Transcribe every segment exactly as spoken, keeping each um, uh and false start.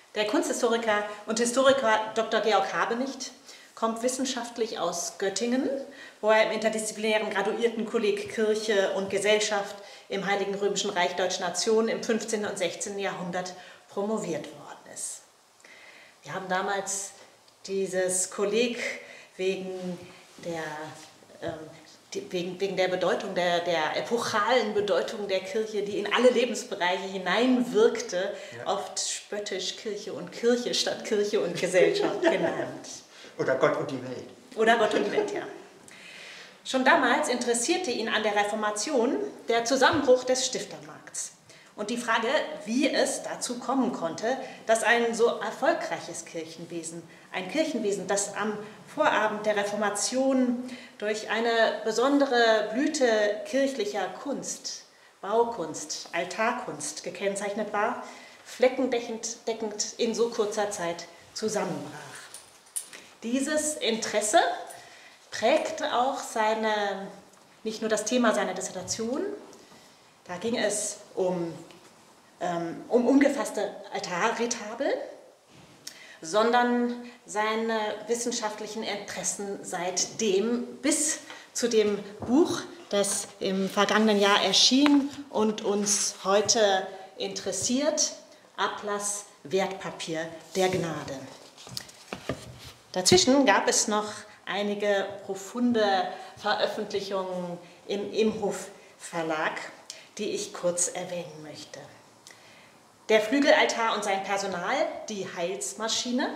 Der Kunsthistoriker und Historiker Doktor Georg Habenicht kommt wissenschaftlich aus Göttingen, wo er im interdisziplinären Graduiertenkolleg Kirche und Gesellschaft im Heiligen Römischen Reich Deutscher Nation im fünfzehnten und sechzehnten Jahrhundert promoviert worden ist. Wir haben damals dieses Kolleg wegen der, ähm, die, wegen, wegen der Bedeutung, der, der epochalen Bedeutung der Kirche, die in alle Lebensbereiche hineinwirkte, ja, oft spöttisch Kirche und Kirche statt Kirche und Gesellschaft genannt. Oder Gott und die Welt. Oder Gott und die Welt, ja. Schon damals interessierte ihn an der Reformation der Zusammenbruch des Stiftermarkts und die Frage, wie es dazu kommen konnte, dass ein so erfolgreiches Kirchenwesen, ein Kirchenwesen, das am Vorabend der Reformation durch eine besondere Blüte kirchlicher Kunst, Baukunst, Altarkunst gekennzeichnet war, fleckendeckend deckend in so kurzer Zeit zusammenbrach. Dieses Interesse prägte auch seine, nicht nur das Thema seiner Dissertation, da ging es um, ähm, um ungefasste Altarretabel, sondern seine wissenschaftlichen Interessen seitdem bis zu dem Buch, das im vergangenen Jahr erschien und uns heute interessiert, Ablass Wertpapier der Gnade. Dazwischen gab es noch einige profunde Veröffentlichungen im Imhof Verlag, die ich kurz erwähnen möchte. Der Flügelaltar und sein Personal, die Heilsmaschine,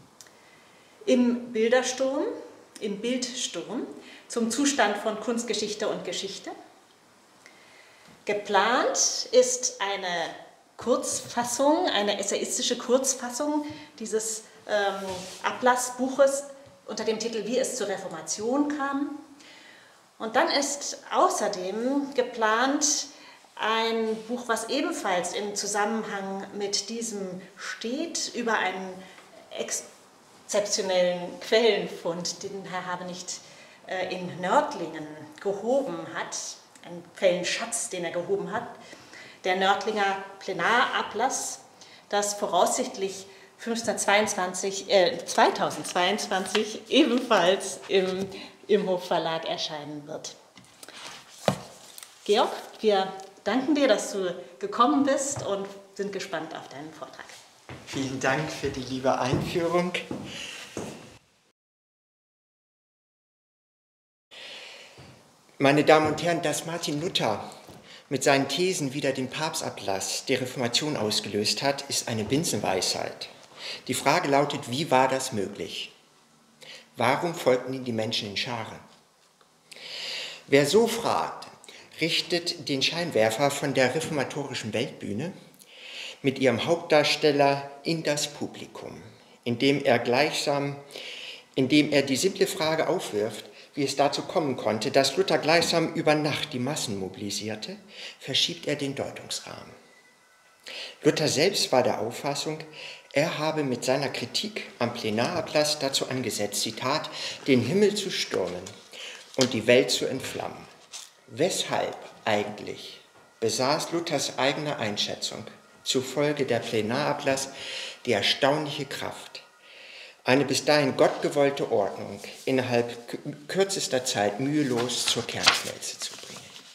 im Bildersturm, im Bildsturm zum Zustand von Kunstgeschichte und Geschichte. Geplant ist eine Kurzfassung, eine essayistische Kurzfassung dieses ähm, Ablassbuches unter dem Titel Wie es zur Reformation kam. Und dann ist außerdem geplant ein Buch, was ebenfalls im Zusammenhang mit diesem steht, über einen exzeptionellen Quellenfund, den Herr Habenicht äh, in Nördlingen gehoben hat, einen Quellenschatz, den er gehoben hat, der Nördlinger Plenarablass, das voraussichtlich fünfzehnhundertzweiundzwanzig, äh, zweitausendzweiundzwanzig ebenfalls im Imhof Verlag erscheinen wird. Georg, wir danken dir, dass du gekommen bist und sind gespannt auf deinen Vortrag. Vielen Dank für die liebe Einführung. Meine Damen und Herren, dass Martin Luther mit seinen Thesen wieder den Papstablass der Reformation ausgelöst hat, ist eine Binsenweisheit. Die Frage lautet, wie war das möglich? Warum folgten ihm die Menschen in Scharen? Wer so fragt, richtet den Scheinwerfer von der reformatorischen Weltbühne mit ihrem Hauptdarsteller in das Publikum, indem er gleichsam, indem er die simple Frage aufwirft, wie es dazu kommen konnte, dass Luther gleichsam über Nacht die Massen mobilisierte, verschiebt er den Deutungsrahmen. Luther selbst war der Auffassung, er habe mit seiner Kritik am Plenarablass dazu angesetzt, Zitat, den Himmel zu stürmen und die Welt zu entflammen. Weshalb eigentlich besaß Luthers eigene Einschätzung zufolge der Plenarablass die erstaunliche Kraft, eine bis dahin gottgewollte Ordnung innerhalb kürzester Zeit mühelos zur Kernschmelze zu bringen.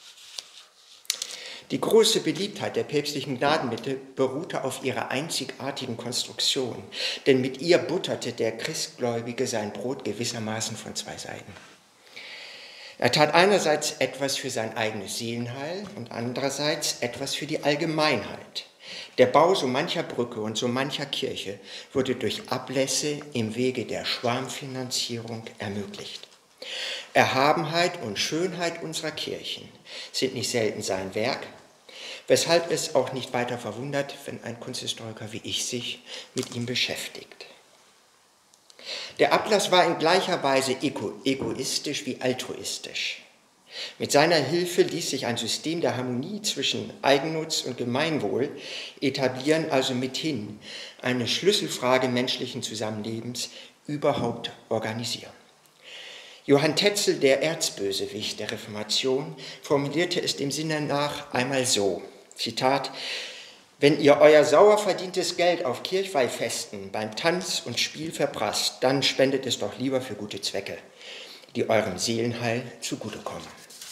Die große Beliebtheit der päpstlichen Gnadenmittel beruhte auf ihrer einzigartigen Konstruktion, denn mit ihr butterte der Christgläubige sein Brot gewissermaßen von zwei Seiten. Er tat einerseits etwas für sein eigenes Seelenheil und andererseits etwas für die Allgemeinheit. Der Bau so mancher Brücke und so mancher Kirche wurde durch Ablässe im Wege der Schwarmfinanzierung ermöglicht. Erhabenheit und Schönheit unserer Kirchen sind nicht selten sein Werk, weshalb es auch nicht weiter verwundert, wenn ein Kunsthistoriker wie ich sich mit ihm beschäftigt. Der Ablass war in gleicher Weise ego egoistisch wie altruistisch. Mit seiner Hilfe ließ sich ein System der Harmonie zwischen Eigennutz und Gemeinwohl etablieren, also mithin eine Schlüsselfrage menschlichen Zusammenlebens überhaupt organisieren. Johann Tetzel, der Erzbösewicht der Reformation, formulierte es dem Sinne nach einmal so, Zitat, Wenn ihr euer sauer verdientes Geld auf Kirchweihfesten beim Tanz und Spiel verprasst, dann spendet es doch lieber für gute Zwecke, die eurem Seelenheil zugutekommen.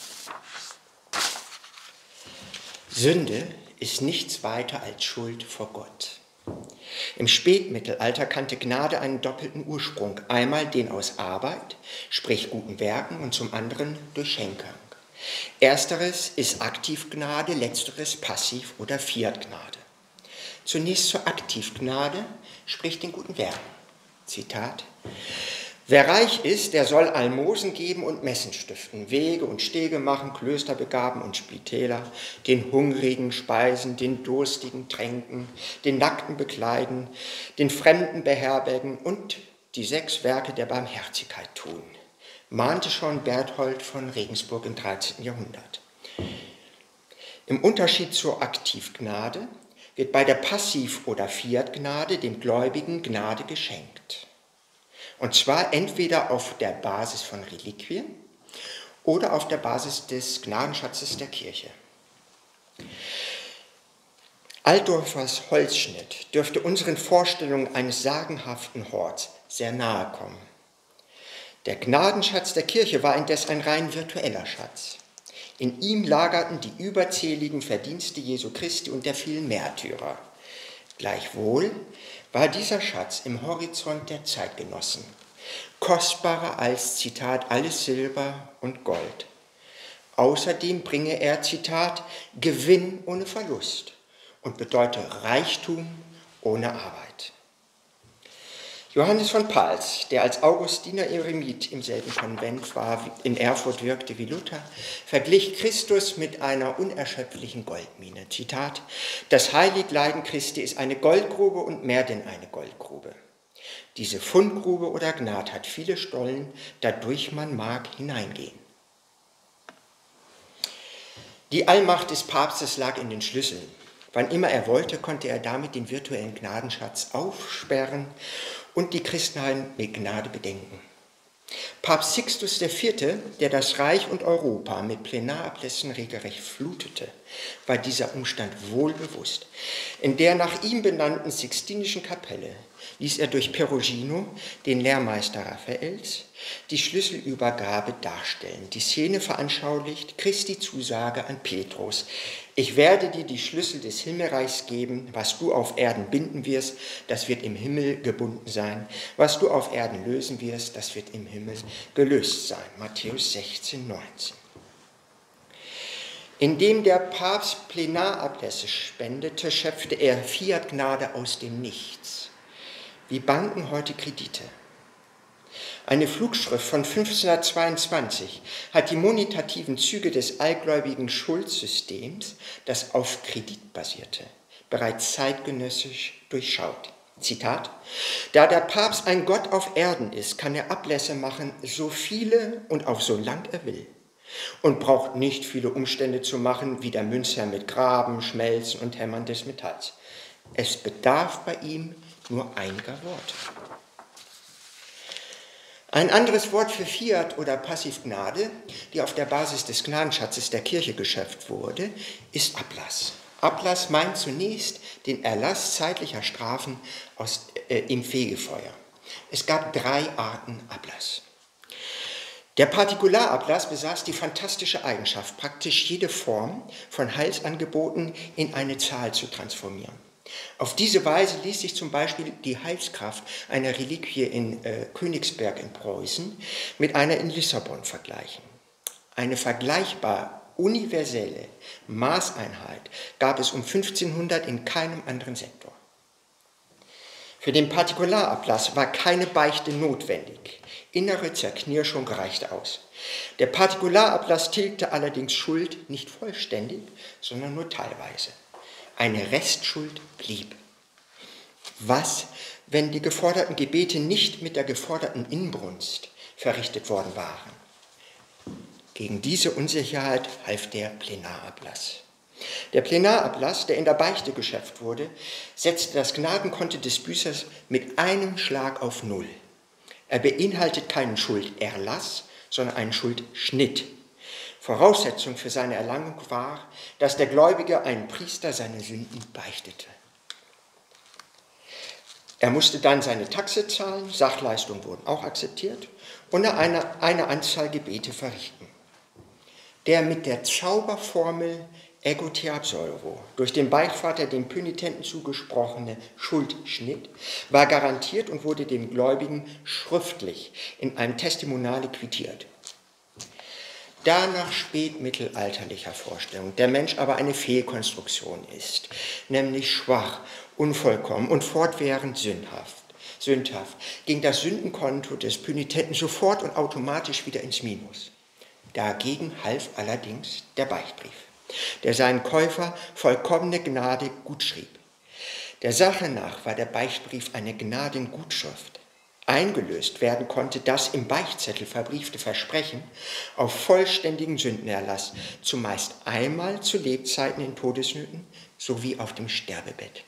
Sünde ist nichts weiter als Schuld vor Gott. Im Spätmittelalter kannte Gnade einen doppelten Ursprung, einmal den aus Arbeit, sprich guten Werken, und zum anderen durch Schenkung. Ersteres ist Aktivgnade, letzteres Passiv- oder Fiatgnade. Zunächst zur Aktivgnade, sprich den guten Werken. Zitat: Wer reich ist, der soll Almosen geben und Messen stiften, Wege und Stege machen, Klöster begaben und Spitäler, den Hungrigen speisen, den Durstigen tränken, den Nackten bekleiden, den Fremden beherbergen und die sechs Werke der Barmherzigkeit tun, mahnte schon Berthold von Regensburg im dreizehnten Jahrhundert. Im Unterschied zur Aktivgnade wird bei der Passiv- oder Fiatgnade dem Gläubigen Gnade geschenkt. Und zwar entweder auf der Basis von Reliquien oder auf der Basis des Gnadenschatzes der Kirche. Altdorfers Holzschnitt dürfte unseren Vorstellungen eines sagenhaften Horts sehr nahe kommen. Der Gnadenschatz der Kirche war indes ein rein virtueller Schatz. In ihm lagerten die überzähligen Verdienste Jesu Christi und der vielen Märtyrer. Gleichwohl war dieser Schatz im Horizont der Zeitgenossen kostbarer als, Zitat, alles Silber und Gold. Außerdem bringe er, Zitat, Gewinn ohne Verlust und bedeute Reichtum ohne Arbeit. Johannes von Pals, der als Augustiner Eremit im selben Konvent war, in Erfurt wirkte wie Luther, verglich Christus mit einer unerschöpflichen Goldmine. Zitat: Das Heiligleiden Christi ist eine Goldgrube und mehr denn eine Goldgrube. Diese Fundgrube oder Gnad hat viele Stollen, dadurch man mag hineingehen. Die Allmacht des Papstes lag in den Schlüsseln. Wann immer er wollte, konnte er damit den virtuellen Gnadenschatz aufsperren und die Christenheit mit Gnade bedenken. Papst Sixtus der Vierte, der das Reich und Europa mit Plenarablässen regelrecht flutete, war dieser Umstand wohl bewusst. In der nach ihm benannten Sixtinischen Kapelle ließ er durch Perugino, den Lehrmeister Raphaels, die Schlüsselübergabe darstellen. Die Szene veranschaulicht Christi Zusage an Petrus: Ich werde dir die Schlüssel des Himmelreichs geben. Was du auf Erden binden wirst, das wird im Himmel gebunden sein. Was du auf Erden lösen wirst, das wird im Himmel gelöst sein. Matthäus sechzehn, neunzehn. Indem der Papst Plenarablässe spendete, schöpfte er Fiatgnade aus dem Nichts, wie Banken heute Kredite. Eine Flugschrift von fünfzehnhundertzweiundzwanzig hat die monetativen Züge des allgläubigen Schuldsystems, das auf Kredit basierte, bereits zeitgenössisch durchschaut. Zitat: Da der Papst ein Gott auf Erden ist, kann er Ablässe machen, so viele und auf so lang er will, und braucht nicht viele Umstände zu machen, wie der Münzherr mit Graben, Schmelzen und Hämmern des Metalls. Es bedarf bei ihm nur einiger Worte. Ein anderes Wort für Fiat oder Passivgnade, die auf der Basis des Gnadenschatzes der Kirche geschöpft wurde, ist Ablass. Ablass meint zunächst den Erlass zeitlicher Strafen aus, äh, im Fegefeuer. Es gab drei Arten Ablass. Der Partikularablass besaß die fantastische Eigenschaft, praktisch jede Form von Heilsangeboten in eine Zahl zu transformieren. Auf diese Weise ließ sich zum Beispiel die Heilskraft einer Reliquie in äh, Königsberg in Preußen mit einer in Lissabon vergleichen. Eine vergleichbar universelle Maßeinheit gab es um fünfzehnhundert in keinem anderen Sektor. Für den Partikularablass war keine Beichte notwendig. Innere Zerknirschung reichte aus. Der Partikularablass tilgte allerdings Schuld nicht vollständig, sondern nur teilweise. Eine Restschuld blieb. Was, wenn die geforderten Gebete nicht mit der geforderten Inbrunst verrichtet worden waren? Gegen diese Unsicherheit half der Plenarablass. Der Plenarablass, der in der Beichte geschöpft wurde, setzte das Gnadenkonto des Büßers mit einem Schlag auf Null. Er beinhaltet keinen Schulderlass, sondern einen Schuldschnitt. Voraussetzung für seine Erlangung war, dass der Gläubige einen Priester seine Sünden beichtete. Er musste dann seine Taxe zahlen, Sachleistungen wurden auch akzeptiert und eine, eine Anzahl Gebete verrichten. Der mit der Zauberformel Ego te absolvo durch den Beichtvater dem Pönitenten zugesprochene Schuldschnitt war garantiert und wurde dem Gläubigen schriftlich in einem Testimoniale quittiert. Da nach spätmittelalterlicher Vorstellung der Mensch aber eine Fehlkonstruktion ist, nämlich schwach, unvollkommen und fortwährend sündhaft, sündhaft, ging das Sündenkonto des Pönitenten sofort und automatisch wieder ins Minus. Dagegen half allerdings der Beichtbrief, der seinen Käufer vollkommene Gnade gutschrieb. Der Sache nach war der Beichtbrief eine Gnadengutschrift. Eingelöst werden konnte das im Beichtzettel verbriefte Versprechen auf vollständigen Sündenerlass, zumeist einmal zu Lebzeiten in Todesnöten sowie auf dem Sterbebett.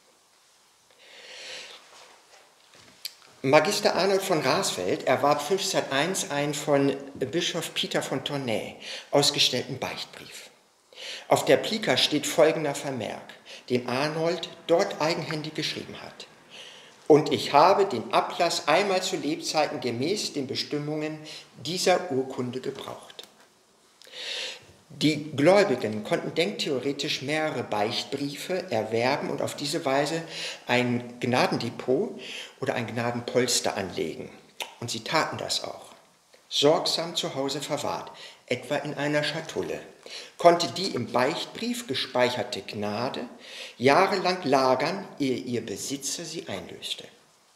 Magister Arnold von Rasfeld erwarb fünfzehnhunderteins einen von Bischof Peter von Tournai ausgestellten Beichtbrief. Auf der Plika steht folgender Vermerk, den Arnold dort eigenhändig geschrieben hat. Und ich habe den Ablass einmal zu Lebzeiten gemäß den Bestimmungen dieser Urkunde gebraucht. Die Gläubigen konnten denktheoretisch mehrere Beichtbriefe erwerben und auf diese Weise ein Gnadendepot oder ein Gnadenpolster anlegen. Und sie taten das auch. Sorgsam zu Hause verwahrt, etwa in einer Schatulle, konnte die im Beichtbrief gespeicherte Gnade jahrelang lagern, ehe ihr Besitzer sie einlöste.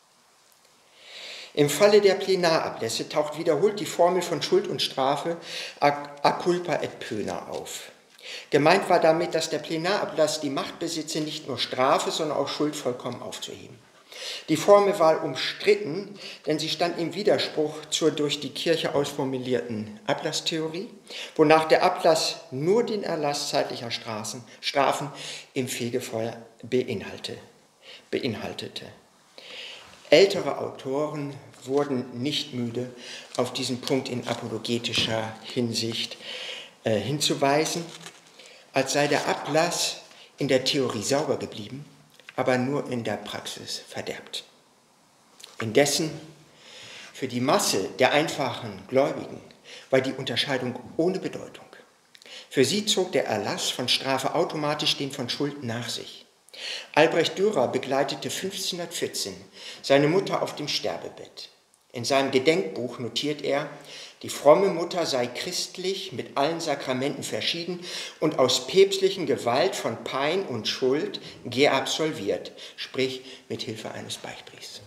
Im Falle der Plenarablässe taucht wiederholt die Formel von Schuld und Strafe a culpa et pöna auf. Gemeint war damit, dass der Plenarablass die Macht besitze, nicht nur Strafe, sondern auch Schuld vollkommen aufzuheben. Die Formel war umstritten, denn sie stand im Widerspruch zur durch die Kirche ausformulierten Ablasstheorie, wonach der Ablass nur den Erlass zeitlicher Strafen, Strafen im Fegefeuer beinhalte, beinhaltete. Ältere Autoren wurden nicht müde, auf diesen Punkt in apologetischer Hinsicht äh, hinzuweisen, als sei der Ablass in der Theorie sauber geblieben, aber nur in der Praxis verderbt. Indessen, für die Masse der einfachen Gläubigen war die Unterscheidung ohne Bedeutung. Für sie zog der Erlass von Strafe automatisch den von Schuld nach sich. Albrecht Dürer begleitete fünfzehnhundertvierzehn seine Mutter auf dem Sterbebett. In seinem Gedenkbuch notiert er, die fromme Mutter sei christlich mit allen Sakramenten verschieden und aus päpstlichen Gewalt von Pein und Schuld geabsolviert, sprich mit Hilfe eines Beichtbriefs.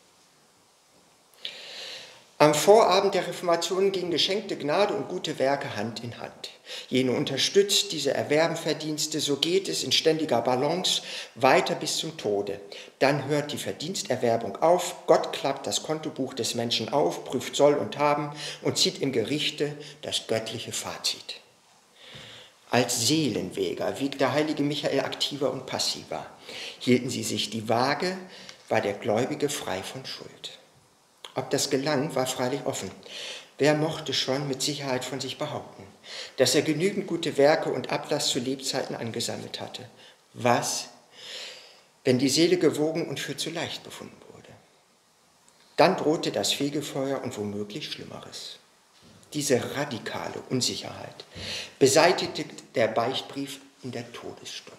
Am Vorabend der Reformation gingen geschenkte Gnade und gute Werke Hand in Hand. Jene unterstützt diese Erwerbenverdienste, so geht es in ständiger Balance weiter bis zum Tode. Dann hört die Verdiensterwerbung auf, Gott klappt das Kontobuch des Menschen auf, prüft Soll und Haben und zieht im Gerichte das göttliche Fazit. Als Seelenwäger wiegt der heilige Michael aktiver und passiver. Hielten sie sich die Waage, war der Gläubige frei von Schuld. Ob das gelang, war freilich offen. Wer mochte schon mit Sicherheit von sich behaupten, dass er genügend gute Werke und Ablass zu Lebzeiten angesammelt hatte? Was, wenn die Seele gewogen und für zu leicht befunden wurde? Dann drohte das Fegefeuer und womöglich Schlimmeres. Diese radikale Unsicherheit beseitigte der Beichtbrief in der Todesstunde.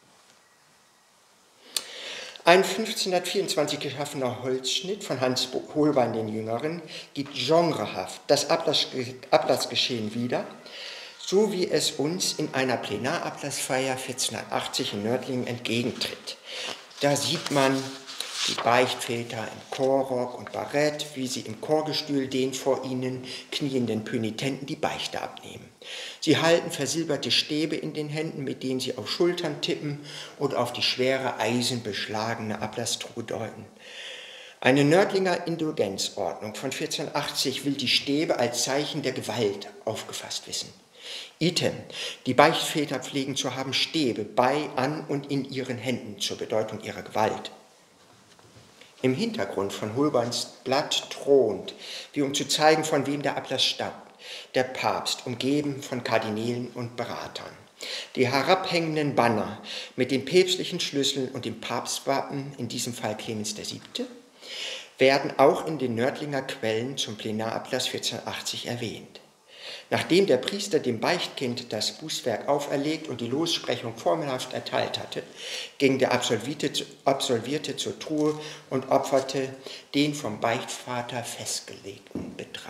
Ein fünfzehnhundertvierundzwanzig geschaffener Holzschnitt von Hans Holbein den Jüngeren gibt genrehaft das Ablassgeschehen wieder, so wie es uns in einer Plenarablassfeier vierzehnhundertachtzig in Nördlingen entgegentritt. Da sieht man die Beichtväter im Chorrock und Barett, wie sie im Chorgestühl den vor ihnen knienden Pönitenten die Beichte abnehmen. Sie halten versilberte Stäbe in den Händen, mit denen sie auf Schultern tippen und auf die schwere, eisenbeschlagene Ablasstruhe deuten. Eine Nördlinger Indulgenzordnung von vierzehnhundertachtzig will die Stäbe als Zeichen der Gewalt aufgefasst wissen. Item, die Beichtväter pflegen zu haben Stäbe bei, an und in ihren Händen zur Bedeutung ihrer Gewalt. Im Hintergrund von Holbeins Blatt thront, wie um zu zeigen, von wem der Ablass stammt, der Papst, umgeben von Kardinälen und Beratern. Die herabhängenden Banner mit den päpstlichen Schlüsseln und dem Papstwappen, in diesem Fall Clemens der Siebte, werden auch in den Nördlinger Quellen zum Plenarablass vierzehnhundertachtzig erwähnt. Nachdem der Priester dem Beichtkind das Bußwerk auferlegt und die Lossprechung formelhaft erteilt hatte, ging der Absolvierte, Absolvierte zur Truhe und opferte den vom Beichtvater festgelegten Betrag.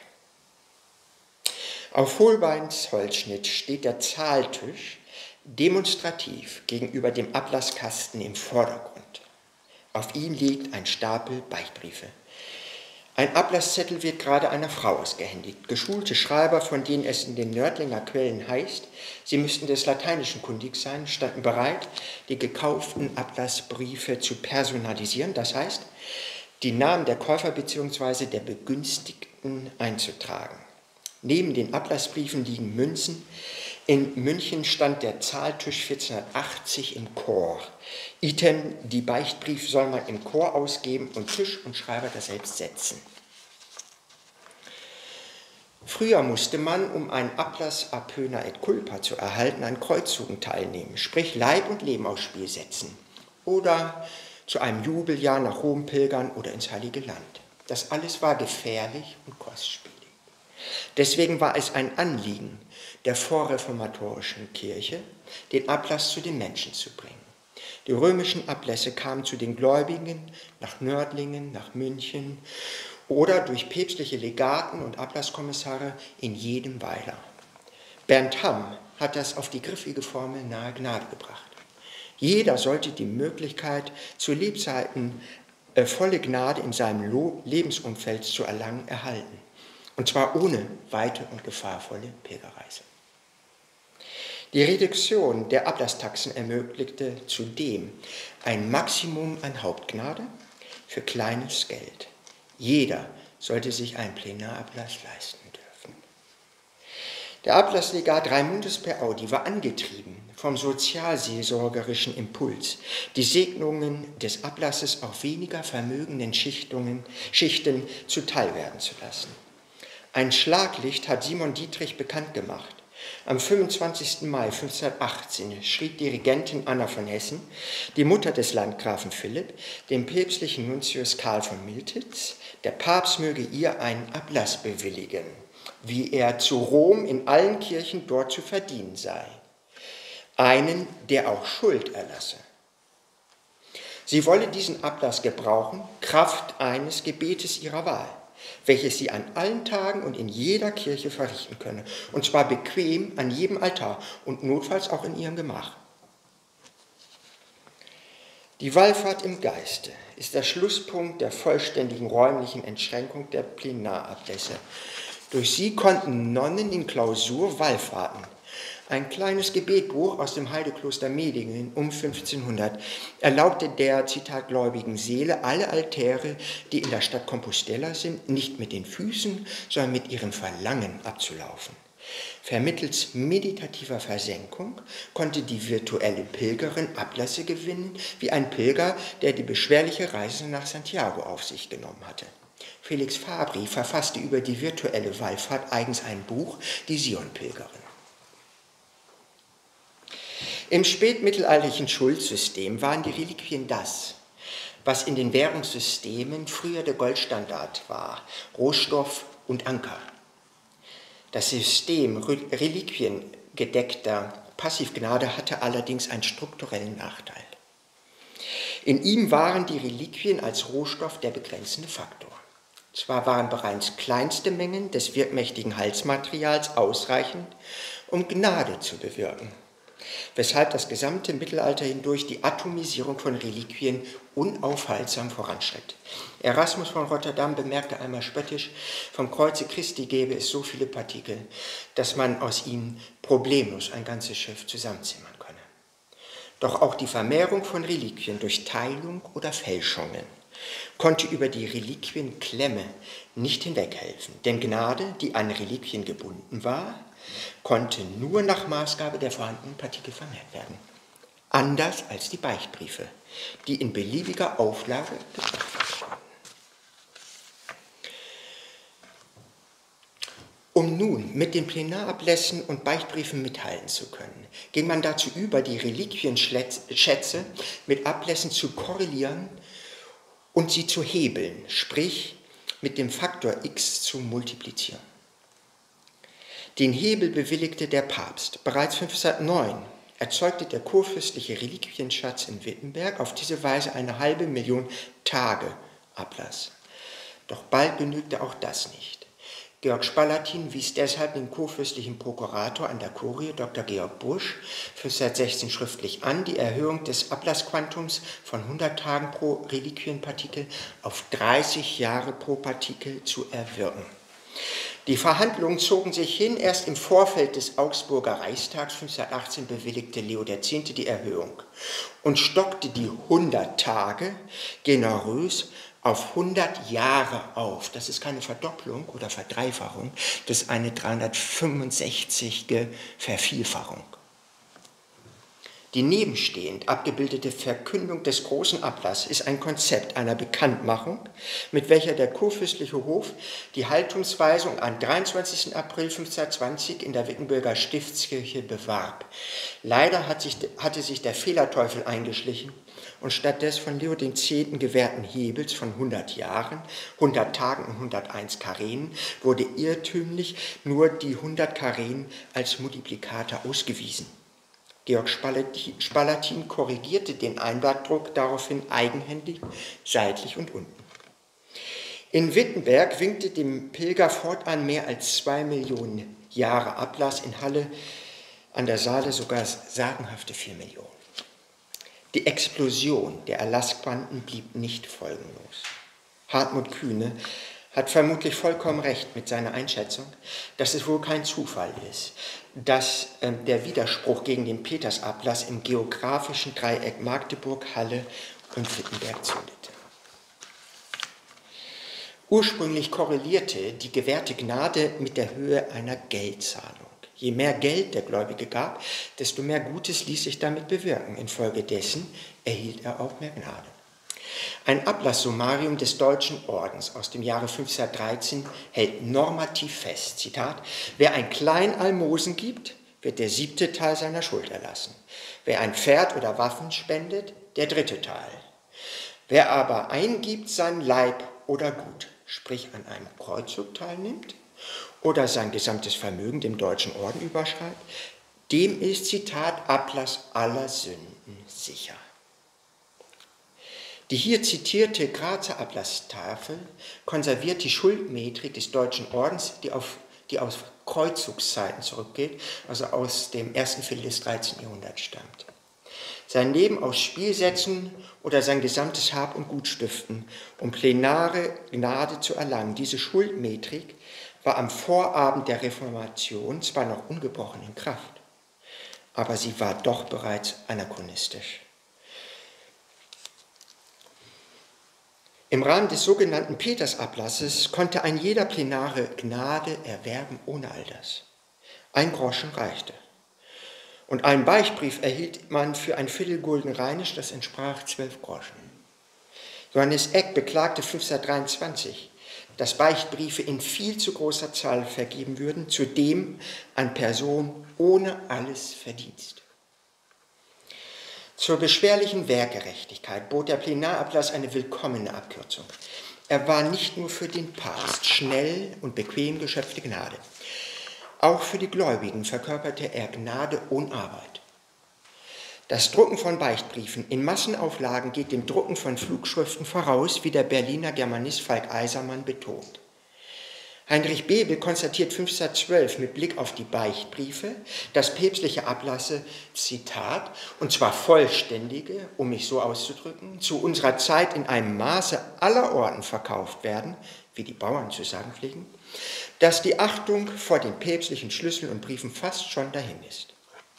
Auf Holbeins Holzschnitt steht der Zahltisch demonstrativ gegenüber dem Ablasskasten im Vordergrund. Auf ihm liegt ein Stapel Beichtbriefe. Ein Ablasszettel wird gerade einer Frau ausgehändigt. Geschulte Schreiber, von denen es in den Nördlinger Quellen heißt, sie müssten des Lateinischen kundig sein, standen bereit, die gekauften Ablassbriefe zu personalisieren, das heißt, die Namen der Käufer bzw. der Begünstigten einzutragen. Neben den Ablassbriefen liegen Münzen. In München stand der Zahltisch vierzehnhundertachtzig im Chor. Item, die Beichtbrief soll man im Chor ausgeben und Tisch und Schreiber daselbst setzen. Früher musste man, um einen Ablass a pöna et culpa zu erhalten, an Kreuzzügen teilnehmen, sprich Leib und Leben aufs Spiel setzen oder zu einem Jubeljahr nach Rom pilgern oder ins Heilige Land. Das alles war gefährlich und kostspielig. Deswegen war es ein Anliegen der vorreformatorischen Kirche, den Ablass zu den Menschen zu bringen. Die römischen Ablässe kamen zu den Gläubigen nach Nördlingen, nach München oder durch päpstliche Legaten und Ablasskommissare in jedem Weiler. Bernd Hamm hat das auf die griffige Formel nahe Gnade gebracht. Jeder sollte die Möglichkeit, zu Lebzeiten äh, volle Gnade in seinem Lebensumfeld zu erlangen, erhalten. Und zwar ohne weite und gefahrvolle Pilgerreise. Die Reduktion der Ablasstaxen ermöglichte zudem ein Maximum an Hauptgnade für kleines Geld. Jeder sollte sich einen Plenarablass leisten dürfen. Der Ablasslegat Raimundus per Audi war angetrieben vom sozialseelsorgerischen Impuls, die Segnungen des Ablasses auf weniger vermögenden Schichtungen, Schichten zuteilwerden zu lassen. Ein Schlaglicht hat Simon Dietrich bekannt gemacht. Am fünfundzwanzigsten Mai fünfzehnhundertachtzehn schrieb die Regentin Anna von Hessen, die Mutter des Landgrafen Philipp, dem päpstlichen Nuntius Karl von Miltitz, der Papst möge ihr einen Ablass bewilligen, wie er zu Rom in allen Kirchen dort zu verdienen sei. Einen, der auch Schuld erlasse. Sie wolle diesen Ablass gebrauchen, Kraft eines Gebetes ihrer Wahl, welches sie an allen Tagen und in jeder Kirche verrichten könne, und zwar bequem an jedem Altar und notfalls auch in ihrem Gemach. Die Wallfahrt im Geiste ist der Schlusspunkt der vollständigen räumlichen Entschränkung der Plenarablässe. Durch sie konnten Nonnen in Klausur wallfahrten. Ein kleines Gebetbuch aus dem Heidekloster Medingen um fünfzehnhundert erlaubte der, Zitat, gläubigen Seele, alle Altäre, die in der Stadt Compostela sind, nicht mit den Füßen, sondern mit ihrem Verlangen abzulaufen. Vermittels meditativer Versenkung konnte die virtuelle Pilgerin Ablässe gewinnen, wie ein Pilger, der die beschwerliche Reise nach Santiago auf sich genommen hatte. Felix Fabri verfasste über die virtuelle Wallfahrt eigens ein Buch, die Sion-Pilgerin. Im spätmittelalterlichen Schuldsystem waren die Reliquien das, was in den Währungssystemen früher der Goldstandard war, Rohstoff und Anker. Das System reliquiengedeckter Passivgnade hatte allerdings einen strukturellen Nachteil. In ihm waren die Reliquien als Rohstoff der begrenzende Faktor. Zwar waren bereits kleinste Mengen des wirkmächtigen Halsmaterials ausreichend, um Gnade zu bewirken, weshalb das gesamte Mittelalter hindurch die Atomisierung von Reliquien unaufhaltsam voranschritt. Erasmus von Rotterdam bemerkte einmal spöttisch, vom Kreuze Christi gäbe es so viele Partikel, dass man aus ihnen problemlos ein ganzes Schiff zusammenzimmern könne. Doch auch die Vermehrung von Reliquien durch Teilung oder Fälschungen konnte über die Reliquienklemme nicht hinweghelfen, denn Gnade, die an Reliquien gebunden war, konnte nur nach Maßgabe der vorhandenen Partikel vermehrt werden. Anders als die Beichtbriefe, die in beliebiger Auflage gebracht wurden. Um nun mit den Plenarablässen und Beichtbriefen mithalten zu können, ging man dazu über, die Reliquienschätze mit Ablässen zu korrelieren und sie zu hebeln, sprich mit dem Faktor x zu multiplizieren. Den Hebel bewilligte der Papst. Bereits fünfzehnhundertneun erzeugte der kurfürstliche Reliquienschatz in Wittenberg auf diese Weise eine halbe Million Tage Ablass. Doch bald genügte auch das nicht. Georg Spalatin wies deshalb den kurfürstlichen Prokurator an der Kurie, Doktor Georg Busch, fünfzehnhundertsechzehn schriftlich an, die Erhöhung des Ablassquantums von hundert Tagen pro Reliquienpartikel auf dreißig Jahre pro Partikel zu erwirken. Die Verhandlungen zogen sich hin. Erst im Vorfeld des Augsburger Reichstags fünfzehnhundertachtzehn bewilligte Leo der Zehnte die Erhöhung und stockte die hundert Tage generös auf hundert Jahre auf. Das ist keine Verdopplung oder Verdreifachung, das ist eine dreihundertfünfundsechzige Vervielfachung. Die nebenstehend abgebildete Verkündung des großen Ablasses ist ein Konzept einer Bekanntmachung, mit welcher der kurfürstliche Hof die Haltungsweisung am dreiundzwanzigsten April fünfzehnhundertzwanzig in der Wittenberger Stiftskirche bewarb. Leider hat sich, hatte sich der Fehlerteufel eingeschlichen und statt des von Leo der Zehnte gewährten Hebels von hundert Jahren, hundert Tagen und hunderteins Karenen wurde irrtümlich nur die hundert Karenen als Multiplikator ausgewiesen. Georg Spalatin korrigierte den Einblattdruck daraufhin eigenhändig, seitlich und unten. In Wittenberg winkte dem Pilger fortan mehr als zwei Millionen Jahre Ablass, in Halle an der Saale sogar sagenhafte vier Millionen. Die Explosion der Erlassquanten blieb nicht folgenlos. Hartmut Kühne hat vermutlich vollkommen recht mit seiner Einschätzung, dass es wohl kein Zufall ist, dass äh, der Widerspruch gegen den Petersablass im geografischen Dreieck Magdeburg, Halle und Wittenberg zündete. Ursprünglich korrelierte die gewährte Gnade mit der Höhe einer Geldzahlung. Je mehr Geld der Gläubige gab, desto mehr Gutes ließ sich damit bewirken. Infolgedessen erhielt er auch mehr Gnade. Ein Ablasssummarium des Deutschen Ordens aus dem Jahre fünfzehnhundertdreizehn hält normativ fest, Zitat, wer ein klein Almosen gibt, wird der siebte Teil seiner Schuld erlassen. Wer ein Pferd oder Waffen spendet, der dritte Teil. Wer aber eingibt sein Leib oder Gut, sprich an einem Kreuzzug teilnimmt oder sein gesamtes Vermögen dem Deutschen Orden überschreibt, dem ist, Zitat, Ablass aller Sünden sicher. Die hier zitierte Grazer Ablasstafel konserviert die Schuldmetrik des Deutschen Ordens, die, auf, die aus Kreuzzugszeiten zurückgeht, also aus dem ersten Viertel des dreizehnten Jahrhunderts stammt. Sein Leben aus Spiel setzen oder sein gesamtes Hab und Gut stiften, um plenare Gnade zu erlangen. Diese Schuldmetrik war am Vorabend der Reformation zwar noch ungebrochen in Kraft, aber sie war doch bereits anachronistisch. Im Rahmen des sogenannten Petersablasses konnte ein jeder plenare Gnade erwerben ohne all das. Ein Groschen reichte. Und einen Beichtbrief erhielt man für ein Viertelgulden rheinisch, das entsprach zwölf Groschen. Johannes Eck beklagte fünfzehnhundertdreiundzwanzig, dass Beichtbriefe in viel zu großer Zahl vergeben würden, zudem an Personen ohne alles Verdienst. Zur beschwerlichen Werkgerechtigkeit bot der Plenarablass eine willkommene Abkürzung. Er war nicht nur für den Papst schnell und bequem geschöpfte Gnade. Auch für die Gläubigen verkörperte er Gnade ohne Arbeit. Das Drucken von Beichtbriefen in Massenauflagen geht dem Drucken von Flugschriften voraus, wie der Berliner Germanist Falk Eisermann betont. Heinrich Bebel konstatiert fünfzehnhundertzwölf mit Blick auf die Beichtbriefe, dass päpstliche Ablasse, Zitat, und zwar vollständige, um mich so auszudrücken, zu unserer Zeit in einem Maße aller Orten verkauft werden, wie die Bauern zu sagen pflegen, dass die Achtung vor den päpstlichen Schlüsseln und Briefen fast schon dahin ist.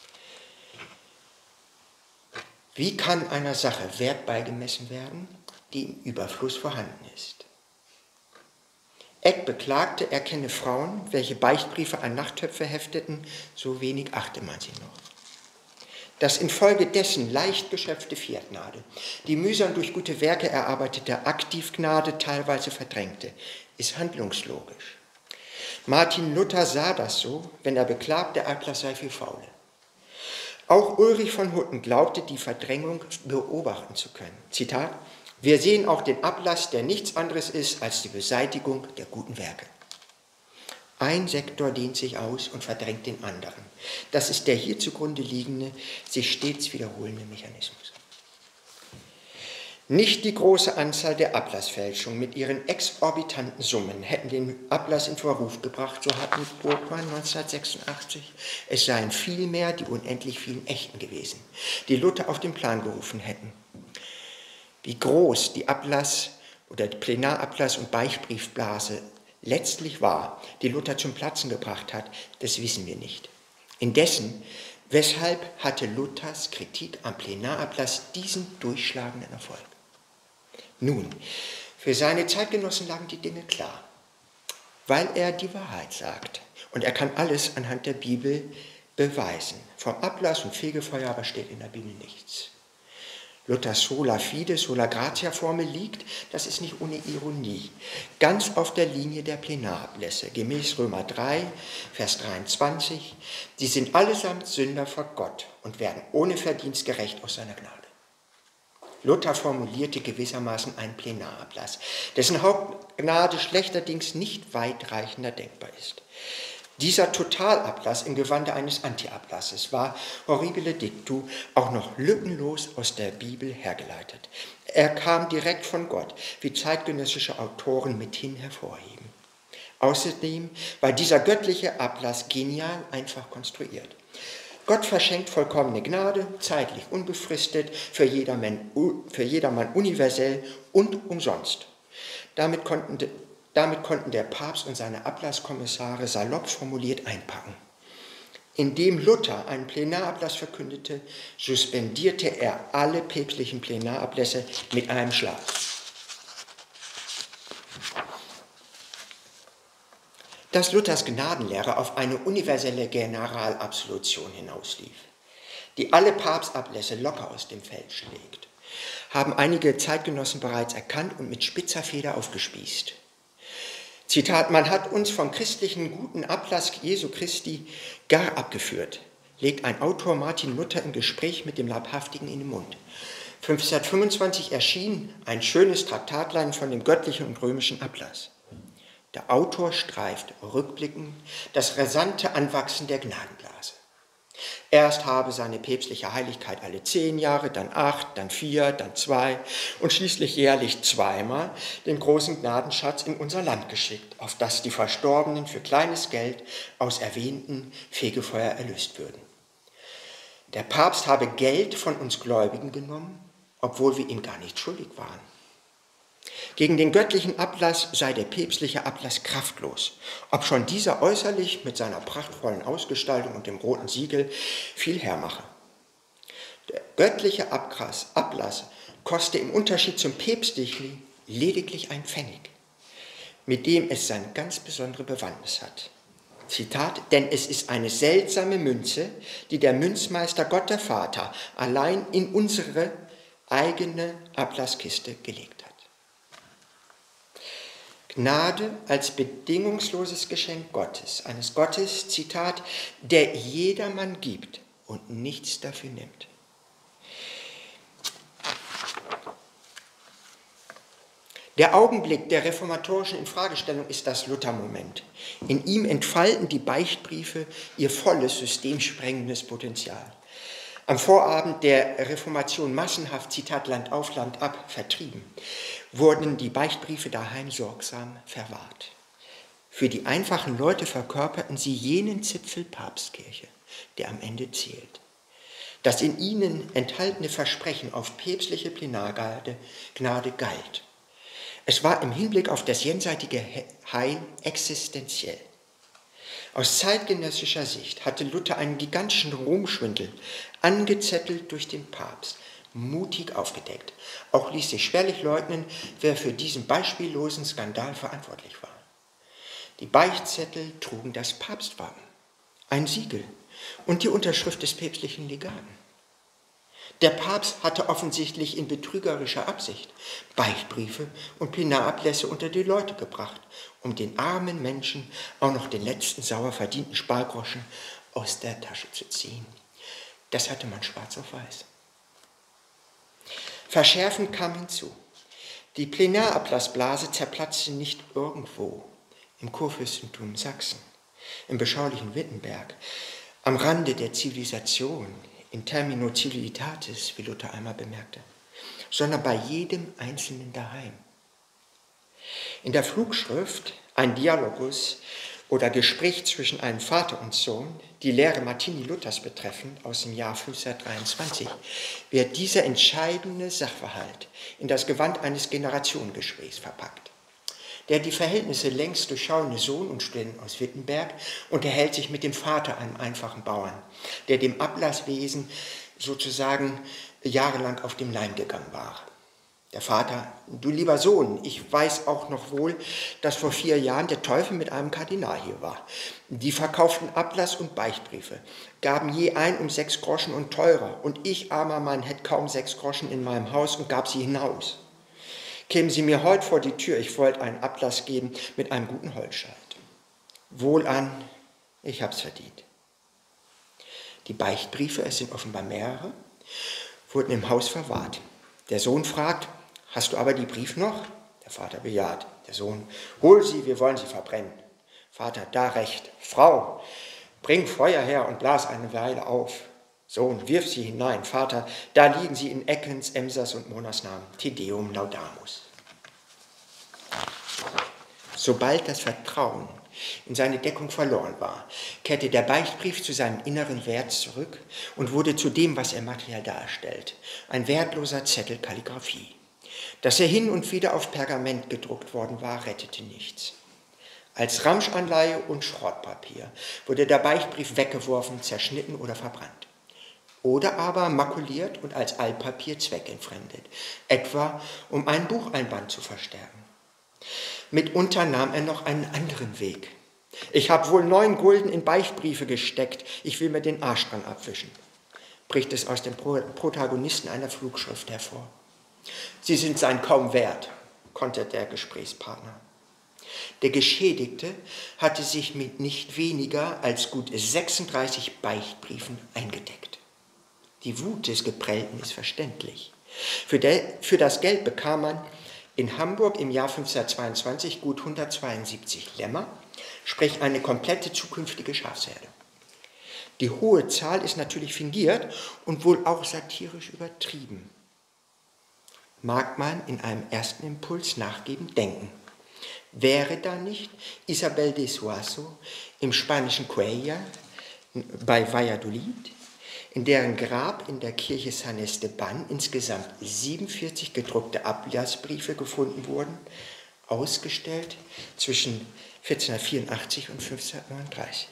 Wie kann einer Sache Wert beigemessen werden, die im Überfluss vorhanden ist? Eck beklagte, er kenne Frauen, welche Beichtbriefe an Nachttöpfe hefteten, so wenig achte man sie noch. Dass infolgedessen leicht geschöpfte Fiatgnade, die mühsam durch gute Werke erarbeitete Aktivgnade teilweise verdrängte, ist handlungslogisch. Martin Luther sah das so, wenn er beklagt, der Atlas sei für Faule. Auch Ulrich von Hutten glaubte, die Verdrängung beobachten zu können. Zitat: Wir sehen auch den Ablass, der nichts anderes ist als die Beseitigung der guten Werke. Ein Sektor dehnt sich aus und verdrängt den anderen. Das ist der hier zugrunde liegende, sich stets wiederholende Mechanismus. Nicht die große Anzahl der Ablassfälschungen mit ihren exorbitanten Summen hätten den Ablass in Verruf gebracht, so Hartmut Burgmann neunzehnhundertsechsundachtzig. Es seien vielmehr die unendlich vielen Echten gewesen, die Luther auf den Plan gerufen hätten. Wie groß die Ablass- oder die Plenarablass- und Beichtbriefblase letztlich war, die Luther zum Platzen gebracht hat, das wissen wir nicht. Indessen, weshalb hatte Luthers Kritik am Plenarablass diesen durchschlagenden Erfolg? Nun, für seine Zeitgenossen lagen die Dinge klar, weil er die Wahrheit sagt. Und er kann alles anhand der Bibel beweisen. Vom Ablass und Fegefeuer aber steht in der Bibel nichts. Luthers Sola Fide, Sola Gratia Formel liegt, das ist nicht ohne Ironie, ganz auf der Linie der Plenarablässe, gemäß Römer drei, Vers dreiundzwanzig. Sie sind allesamt Sünder vor Gott und werden ohne Verdienst gerecht aus seiner Gnade. Luther formulierte gewissermaßen einen Plenarablass, dessen Hauptgnade schlechterdings nicht weitreichender denkbar ist. Dieser Totalablass im Gewande eines Antiablasses war, horribile dictu, auch noch lückenlos aus der Bibel hergeleitet. Er kam direkt von Gott, wie zeitgenössische Autoren mithin hervorheben. Außerdem war dieser göttliche Ablass genial einfach konstruiert. Gott verschenkt vollkommene Gnade, zeitlich unbefristet, für jedermann, für jedermann universell und umsonst. Damit konnten, damit konnten der Papst und seine Ablasskommissare salopp formuliert einpacken. Indem Luther einen Plenarablass verkündete, suspendierte er alle päpstlichen Plenarablässe mit einem Schlag. Dass Luthers Gnadenlehre auf eine universelle Generalabsolution hinauslief, die alle Papstablässe locker aus dem Feld schlägt, haben einige Zeitgenossen bereits erkannt und mit spitzer Feder aufgespießt. Zitat: Man hat uns vom christlichen guten Ablass Jesu Christi gar abgeführt, legt ein Autor Martin Luther im Gespräch mit dem Leibhaftigen in den Mund. fünfzehnhundertfünfundzwanzig erschien ein schönes Traktatlein von dem göttlichen und römischen Ablass. Der Autor streift rückblickend das rasante Anwachsen der Gnadenblase. Erst habe seine päpstliche Heiligkeit alle zehn Jahre, dann acht, dann vier, dann zwei und schließlich jährlich zweimal den großen Gnadenschatz in unser Land geschickt, auf das die Verstorbenen für kleines Geld aus erwähnten Fegefeuer erlöst würden. Der Papst habe Geld von uns Gläubigen genommen, obwohl wir ihm gar nicht schuldig waren. Gegen den göttlichen Ablass sei der päpstliche Ablass kraftlos, obschon dieser äußerlich mit seiner prachtvollen Ausgestaltung und dem roten Siegel viel hermache. Der göttliche Ablass koste im Unterschied zum päpstlichen lediglich ein Pfennig, mit dem es seine ganz besondere Bewandtnis hat. Zitat: Denn es ist eine seltsame Münze, die der Münzmeister Gott der Vater allein in unsere eigene Ablasskiste gelegt hat. Gnade als bedingungsloses Geschenk Gottes, eines Gottes, Zitat, der jedermann gibt und nichts dafür nimmt. Der Augenblick der reformatorischen Infragestellung ist das Luther-Moment. In ihm entfalten die Beichtbriefe ihr volles systemsprengendes Potenzial. Am Vorabend der Reformation massenhaft, Zitat, Land auf, Land ab, vertrieben, wurden die Beichtbriefe daheim sorgsam verwahrt. Für die einfachen Leute verkörperten sie jenen Zipfel Papstkirche, der am Ende zählt. Das in ihnen enthaltene Versprechen auf päpstliche Plenargnade Gnade galt. Es war im Hinblick auf das jenseitige Heil existenziell. Aus zeitgenössischer Sicht hatte Luther einen gigantischen Ruhmschwindel, angezettelt durch den Papst, mutig aufgedeckt. Auch ließ sich schwerlich leugnen, wer für diesen beispiellosen Skandal verantwortlich war. Die Beichtzettel trugen das Papstwappen, ein Siegel und die Unterschrift des päpstlichen Legaten. Der Papst hatte offensichtlich in betrügerischer Absicht Beichtbriefe und Plenarablässe unter die Leute gebracht, um den armen Menschen auch noch den letzten sauer verdienten Spargroschen aus der Tasche zu ziehen. Das hatte man schwarz auf weiß. Verschärfend kam hinzu, die Plenarablassblase zerplatzte nicht irgendwo im Kurfürstentum Sachsen, im beschaulichen Wittenberg, am Rande der Zivilisation, in termino civilitatis, wie Luther einmal bemerkte, sondern bei jedem Einzelnen daheim. In der Flugschrift Ein Dialogus oder Gespräch zwischen einem Vater und Sohn, die Lehre Martini Luthers betreffend, aus dem Jahr fünfzehnhundertdreiundzwanzig, wird dieser entscheidende Sachverhalt in das Gewand eines Generationengesprächs verpackt. Der die Verhältnisse längst durchschauende Sohn und Student aus Wittenberg unterhält sich mit dem Vater, einem einfachen Bauern, der dem Ablasswesen sozusagen jahrelang auf dem Leim gegangen war. Der Vater: Du lieber Sohn, ich weiß auch noch wohl, dass vor vier Jahren der Teufel mit einem Kardinal hier war. Die verkauften Ablass- und Beichtbriefe, gaben je ein um sechs Groschen und teurer, und ich, armer Mann, hätte kaum sechs Groschen in meinem Haus und gab sie hinaus. Kämen Sie mir heute vor die Tür, ich wollte einen Ablass geben mit einem guten Holzscheit. Wohlan, ich hab's verdient. Die Beichtbriefe, es sind offenbar mehrere, wurden im Haus verwahrt. Der Sohn fragt: Hast du aber die Brief noch? Der Vater bejaht. Der Sohn: Hol sie, wir wollen sie verbrennen. Vater: Da recht. Frau, bring Feuer her und blas eine Weile auf. Sohn: Wirf sie hinein. Vater: Da liegen sie in Eckens, Emsers und Monarsnamen. Te Deum laudamus. Sobald das Vertrauen in seine Deckung verloren war, kehrte der Beichtbrief zu seinem inneren Wert zurück und wurde zu dem, was er materiell darstellt: ein wertloser Zettel Kalligraphie. Dass er hin und wieder auf Pergament gedruckt worden war, rettete nichts. Als Ramschanleihe und Schrottpapier wurde der Beichtbrief weggeworfen, zerschnitten oder verbrannt. Oder aber makuliert und als Altpapier zweckentfremdet, etwa um einen Bucheinband zu verstärken. Mitunter nahm er noch einen anderen Weg. Ich habe wohl neun Gulden in Beichtbriefe gesteckt, ich will mir den Arsch dran abwischen, bricht es aus dem Protagonisten einer Flugschrift hervor. Sie sind sein kaum wert, kontert der Gesprächspartner. Der Geschädigte hatte sich mit nicht weniger als gut sechsunddreißig Beichtbriefen eingedeckt. Die Wut des Geprellten ist verständlich. Für, der, für das Geld bekam man in Hamburg im Jahr fünfzehnhundertzweiundzwanzig gut hundertzweiundsiebzig Lämmer, sprich eine komplette zukünftige Schafsherde. Die hohe Zahl ist natürlich fingiert und wohl auch satirisch übertrieben. Mag man in einem ersten Impuls nachgebend denken: Wäre da nicht Isabel de Suazo im spanischen Cuellar bei Valladolid, in deren Grab in der Kirche San Esteban insgesamt siebenundvierzig gedruckte Ablassbriefe gefunden wurden, ausgestellt zwischen vierzehnhundertvierundachtzig und fünfzehnhundertneununddreißig.